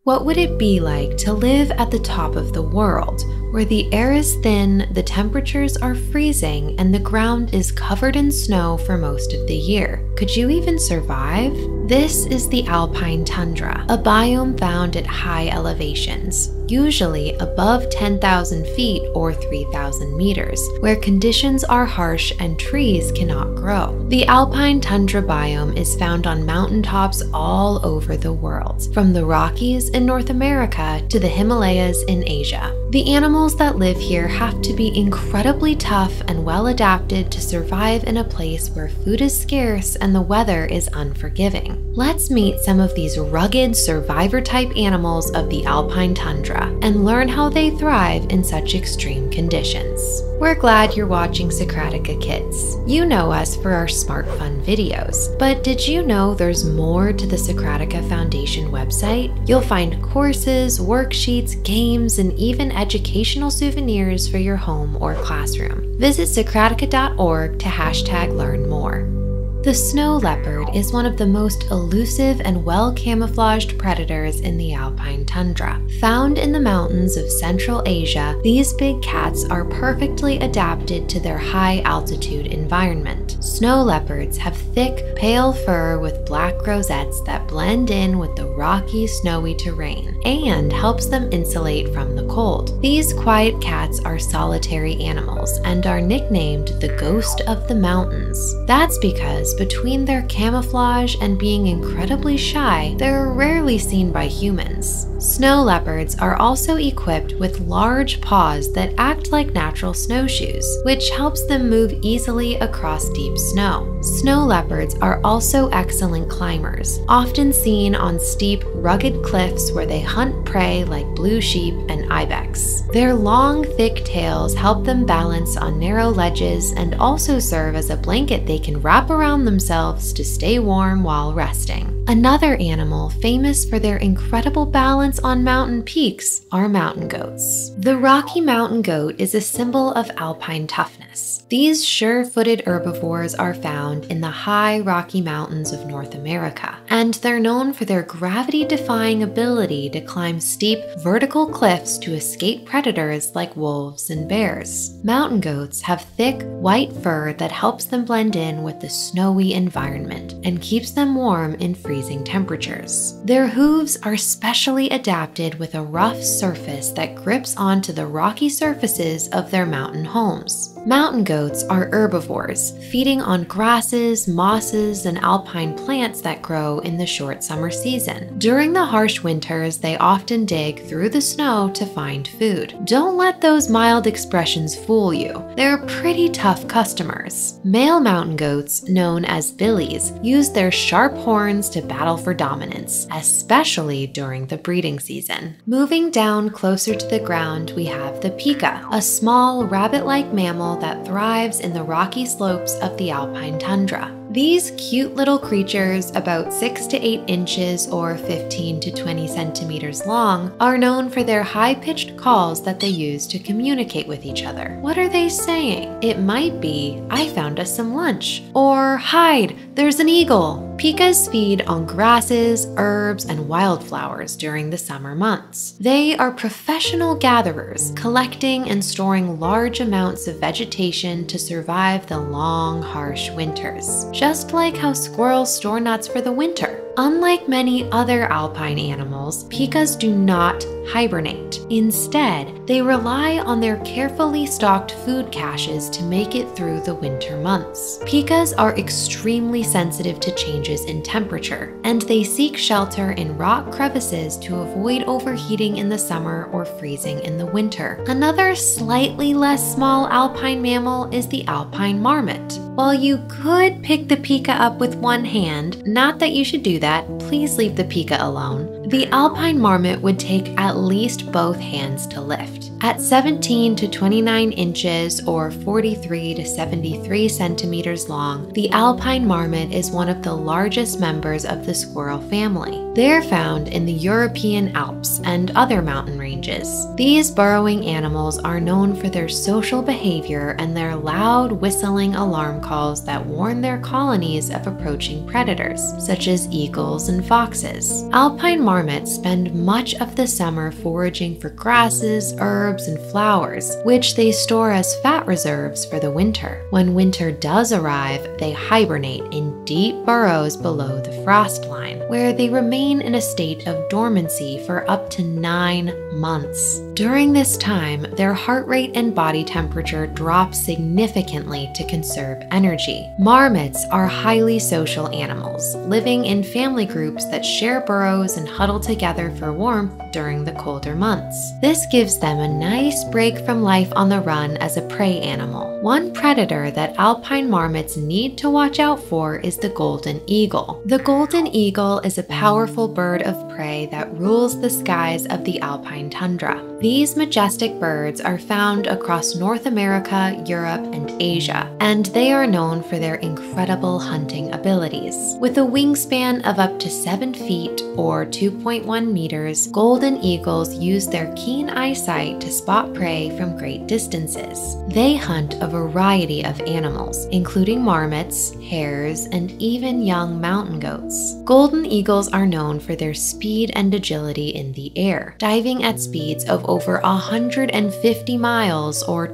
What would it be like to live at the top of the world, where the air is thin, the temperatures are freezing, and the ground is covered in snow for most of the year? Could you even survive? This is the Alpine Tundra, a biome found at high elevations, usually above 10,000 feet or 3,000 meters, where conditions are harsh and trees cannot grow. The Alpine Tundra biome is found on mountaintops all over the world, from the Rockies in North America to the Himalayas in Asia. The animals that live here have to be incredibly tough and well adapted to survive in a place where food is scarce and the weather is unforgiving. Let's meet some of these rugged survivor-type animals of the Alpine Tundra and learn how they thrive in such extreme conditions. We're glad you're watching Socratica Kids. You know us for our smart fun videos, but did you know there's more to the Socratica Foundation website? You'll find courses, worksheets, games, and even educational souvenirs for your home or classroom. Visit Socratica.org to #learnmore. The snow leopard is one of the most elusive and well-camouflaged predators in the Alpine Tundra. Found in the mountains of Central Asia, these big cats are perfectly adapted to their high-altitude environment. Snow leopards have thick, pale fur with black rosettes that blend in with the rocky, snowy terrain and helps them insulate from the cold. These quiet cats are solitary animals and are nicknamed the ghost of the mountains. That's because between their camouflage and being incredibly shy, they're rarely seen by humans. Snow leopards are also equipped with large paws that act like natural snowshoes, which helps them move easily across deep snow. Snow leopards are also excellent climbers, often seen on steep, rugged cliffs where they hunt prey like blue sheep and ibex. Their long, thick tails help them balance on narrow ledges and also serve as a blanket they can wrap around themselves to stay warm while resting. Another animal famous for their incredible balance on mountain peaks are mountain goats. The Rocky Mountain goat is a symbol of alpine toughness. These sure-footed herbivores are found in the high Rocky Mountains of North America, and they're known for their gravity-defying ability to climb steep, vertical cliffs to escape predators like wolves and bears. Mountain goats have thick, white fur that helps them blend in with the snowy environment and keeps them warm in freezing temperatures. Their hooves are specially adapted with a rough surface that grips onto the rocky surfaces of their mountain homes. Mountain goats are herbivores, feeding on grasses, mosses, and alpine plants that grow in the short summer season. During the harsh winters, they often dig through the snow to find food. Don't let those mild expressions fool you. They're pretty tough customers. Male mountain goats, known as billies, use their sharp horns to battle for dominance, especially during the breeding season. Moving down closer to the ground, we have the Pika, a small rabbit-like mammal that thrives in the rocky slopes of the Alpine Tundra. These cute little creatures, about 6 to 8 inches or 15 to 20 centimeters long, are known for their high-pitched calls that they use to communicate with each other. What are they saying? It might be, "I found us some lunch," or "Hide, there's an eagle." Pikas feed on grasses, herbs, and wildflowers during the summer months. They are professional gatherers, collecting and storing large amounts of vegetation to survive the long, harsh winters, just like how squirrels store nuts for the winter. Unlike many other alpine animals, pikas do not hibernate. Instead, they rely on their carefully stocked food caches to make it through the winter months. Pikas are extremely sensitive to changes in temperature, and they seek shelter in rock crevices to avoid overheating in the summer or freezing in the winter. Another slightly less small alpine mammal is the Alpine Marmot. While you could pick the Pika up with one hand, not that you should do that, please leave the Pika alone, the Alpine Marmot would take at least both hands to lift. At 17 to 29 inches or 43 to 73 centimeters long, the Alpine Marmot is one of the largest members of the squirrel family. They're found in the European Alps and other mountain ranges. These burrowing animals are known for their social behavior and their loud whistling alarm calls that warn their colonies of approaching predators, such as eagles and foxes. Alpine marmots spend much of the summer foraging for grasses, herbs, and flowers, which they store as fat reserves for the winter. When winter does arrive, they hibernate in deep burrows below the frost line, where they remain in a state of dormancy for up to 9 months. During this time, their heart rate and body temperature drop significantly to conserve energy. Marmots are highly social animals, living in family groups that share burrows and huddle together for warmth during the colder months. This gives them a nice break from life on the run as a prey animal. One predator that alpine marmots need to watch out for is the golden eagle. The golden eagle is a powerful bird of prey that rules the skies of the Alpine Tundra. These majestic birds are found across North America, Europe, and Asia, and they are known for their incredible hunting abilities. With a wingspan of up to 7 feet or 2.1 meters, golden eagles use their keen eyesight to spot prey from great distances. They hunt a variety of animals, including marmots, hares, and even young mountain goats. Golden eagles are known for their speed and agility in the air, diving at speeds of over 150 miles or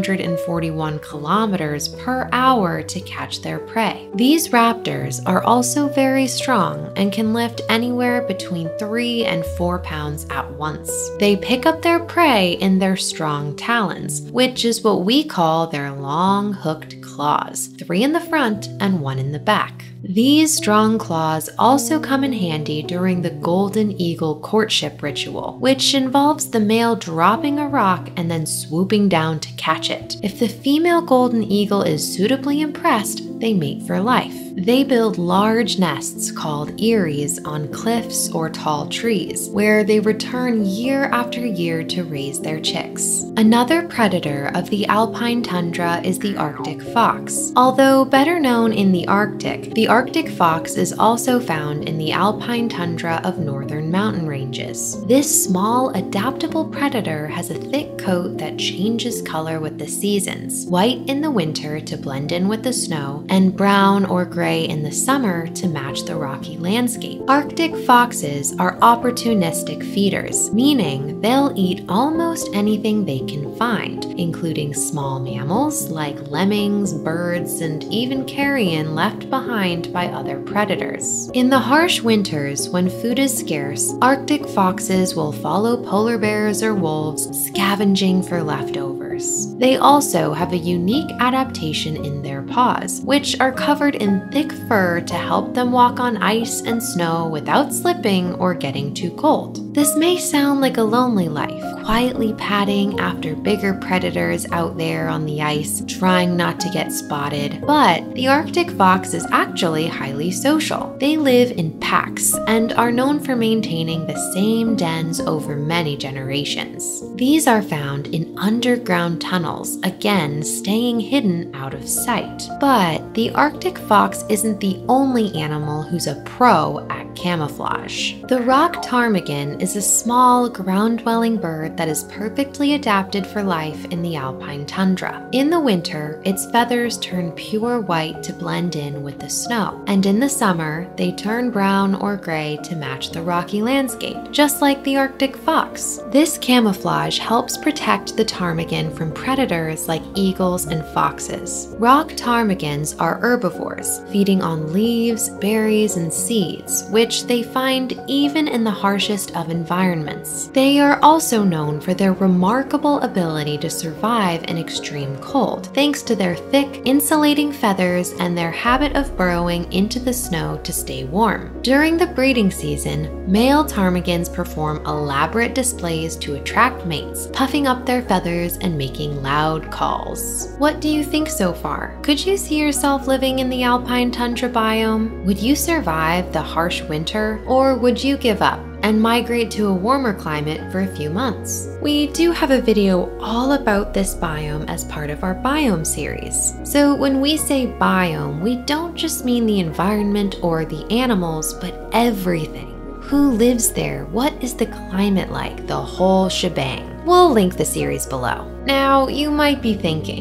241 kilometers per hour to catch their prey. These raptors are also very strong and can lift anywhere between 3 and 4 pounds at once. They pick up their prey in their strong talons, which is what we call their long hooked claws, 3 in the front and 1 in the back. These strong claws also come in handy during the golden eagle courtship ritual, which involves the male dropping a rock and then swooping down to catch it. If the female golden eagle is suitably impressed, they mate for life. They build large nests called eyries on cliffs or tall trees, where they return year after year to raise their chicks. Another predator of the Alpine Tundra is the Arctic fox. Although better known in the Arctic fox is also found in the Alpine Tundra of northern mountain ranges. This small, adaptable predator has a thick coat that changes color with the seasons, white in the winter to blend in with the snow, and brown or gray in the summer to match the rocky landscape. Arctic foxes are opportunistic feeders, meaning they'll eat almost anything they can find, including small mammals like lemmings, birds, and even carrion left behind by other predators. In the harsh winters, when food is scarce, Arctic foxes will follow polar bears or wolves, scavenging for leftovers. They also have a unique adaptation in their paws, which are covered in thick fur to help them walk on ice and snow without slipping or getting too cold. This may sound like a lonely life, quietly padding after bigger predators out there on the ice, trying not to get spotted, but the Arctic fox is actually highly social. They live in packs and are known for maintaining the same dens over many generations. These are found in underground tunnels, again staying hidden out of sight. But the Arctic fox isn't the only animal who's a pro at camouflage. The rock ptarmigan is a small, ground-dwelling bird that is perfectly adapted for life in the Alpine Tundra. In the winter, its feathers turn pure white to blend in with the snow, and in the summer, they turn brown or gray to match the rocky landscape, just like the Arctic fox. This camouflage helps protect the ptarmigan from predators like eagles and foxes. Rock ptarmigans are herbivores, feeding on leaves, berries, and seeds, which they find even in the harshest of environments. They are also known for their remarkable ability to survive in extreme cold, thanks to their thick, insulating feathers and their habit of burrowing into the snow to stay warm. During the breeding season, male ptarmigans perform elaborate displays to attract mates, puffing up their feathers and making loud calls. What do you think so far? Could you see yourself living in the Alpine Tundra biome? Would you survive the harsh winter, or would you give up and migrate to a warmer climate for a few months? We do have a video all about this biome as part of our Biome series. So when we say biome, we don't just mean the environment or the animals, but everything. Who lives there? What is the climate like? The whole shebang. We'll link the series below. Now, you might be thinking,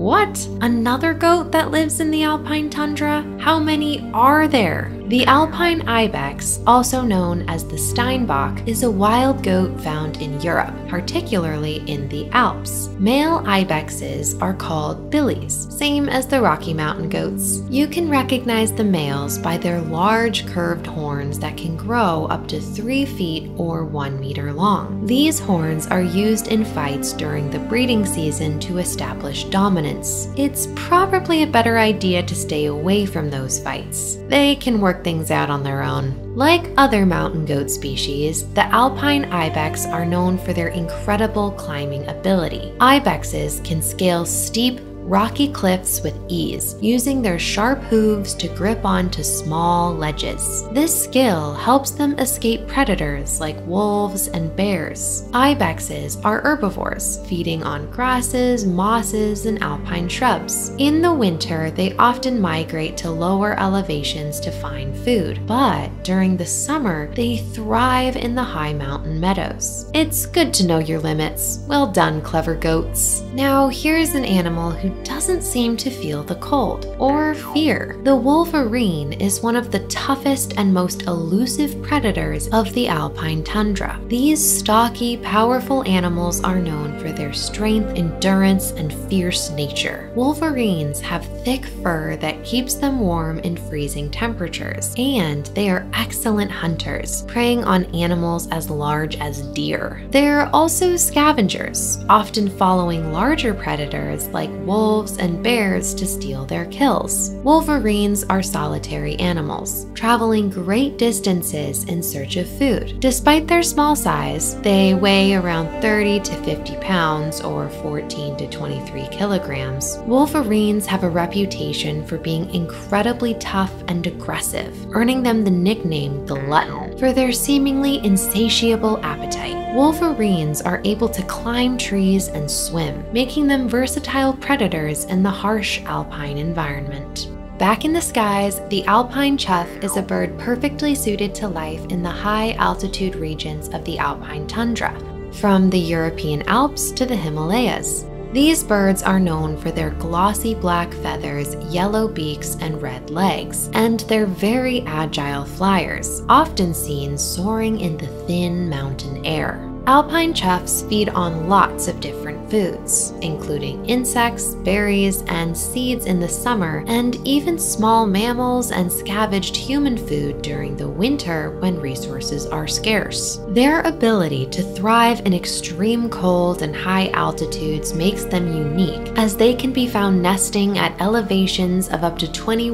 What? Another goat that lives in the Alpine tundra? How many are there? The Alpine Ibex, also known as the Steinbok, is a wild goat found in Europe, particularly in the Alps. Male ibexes are called billies, same as the Rocky Mountain goats. You can recognize the males by their large curved horns that can grow up to 3 feet or 1 meter long. These horns are used in fights during the breeding season to establish dominance. It's probably a better idea to stay away from those fights. They can work things out on their own. Like other mountain goat species, the Alpine Ibex are known for their incredible climbing ability. Ibexes can scale steep, rocky cliffs with ease, using their sharp hooves to grip onto small ledges. This skill helps them escape predators like wolves and bears. Ibexes are herbivores, feeding on grasses, mosses, and alpine shrubs. In the winter, they often migrate to lower elevations to find food, but during the summer, they thrive in the high mountain meadows. It's good to know your limits. Well done, clever goats. Now, here's an animal who doesn't seem to feel the cold or fear. The Wolverine is one of the toughest and most elusive predators of the Alpine tundra. These stocky, powerful animals are known for their strength, endurance, and fierce nature. Wolverines have thick fur that keeps them warm in freezing temperatures, and they are excellent hunters, preying on animals as large as deer. They're also scavengers, often following larger predators like wolves and bears to steal their kills. Wolverines are solitary animals, traveling great distances in search of food. Despite their small size, they weigh around 30 to 50 pounds or 14 to 23 kilograms. Wolverines have a reputation for being incredibly tough and aggressive, earning them the nickname glutton for their seemingly insatiable appetite. Wolverines are able to climb trees and swim, making them versatile predators in the harsh alpine environment. Back in the skies, the Alpine Chough is a bird perfectly suited to life in the high altitude regions of the Alpine tundra, from the European Alps to the Himalayas. These birds are known for their glossy black feathers, yellow beaks, and red legs, and they're very agile flyers, often seen soaring in the thin mountain air. Alpine choughs feed on lots of different foods, including insects, berries, and seeds in the summer, and even small mammals and scavenged human food during the winter when resources are scarce. Their ability to thrive in extreme cold and high altitudes makes them unique, as they can be found nesting at elevations of up to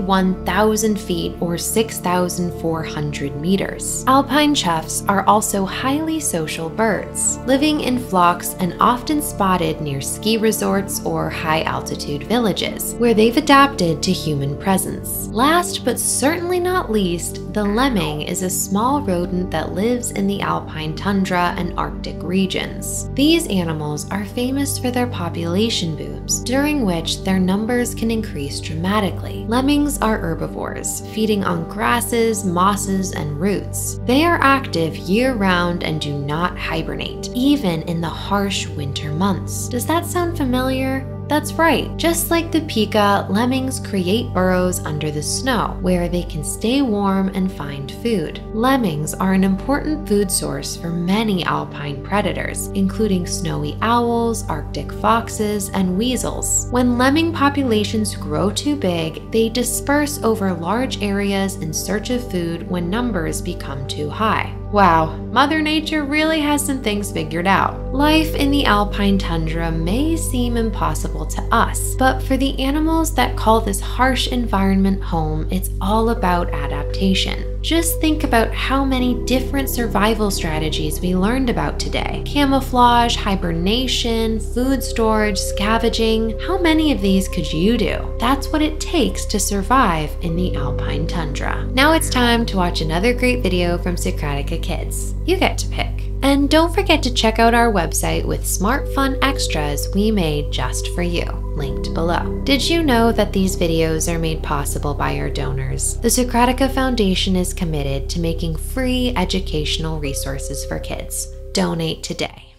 21,000 feet or 6,400 meters. Alpine choughs are also highly social birds, living in flocks and often spotted near ski resorts or high-altitude villages, where they've adapted to human presence. Last but certainly not least, the lemming is a small rodent that lives in the Alpine tundra and Arctic regions. These animals are famous for their population booms, during which their numbers can increase dramatically. Lemmings are herbivores, feeding on grasses, mosses, and roots. They are active year-round and do not hibernate, even in the harsh winter months. Does that sound familiar? That's right. Just like the Pika, lemmings create burrows under the snow, where they can stay warm and find food. Lemmings are an important food source for many alpine predators, including snowy owls, Arctic foxes, and weasels. When lemming populations grow too big, they disperse over large areas in search of food when numbers become too high. Wow, Mother Nature really has some things figured out. Life in the Alpine tundra may seem impossible to us, but for the animals that call this harsh environment home, it's all about adaptation. Just think about how many different survival strategies we learned about today. Camouflage, hibernation, food storage, scavenging. How many of these could you do? That's what it takes to survive in the Alpine tundra. Now it's time to watch another great video from Socratica Kids. You get to pick. And don't forget to check out our website with smart fun extras we made just for you, linked below. Did you know that these videos are made possible by our donors? The Socratica Foundation is committed to making free educational resources for kids. Donate today.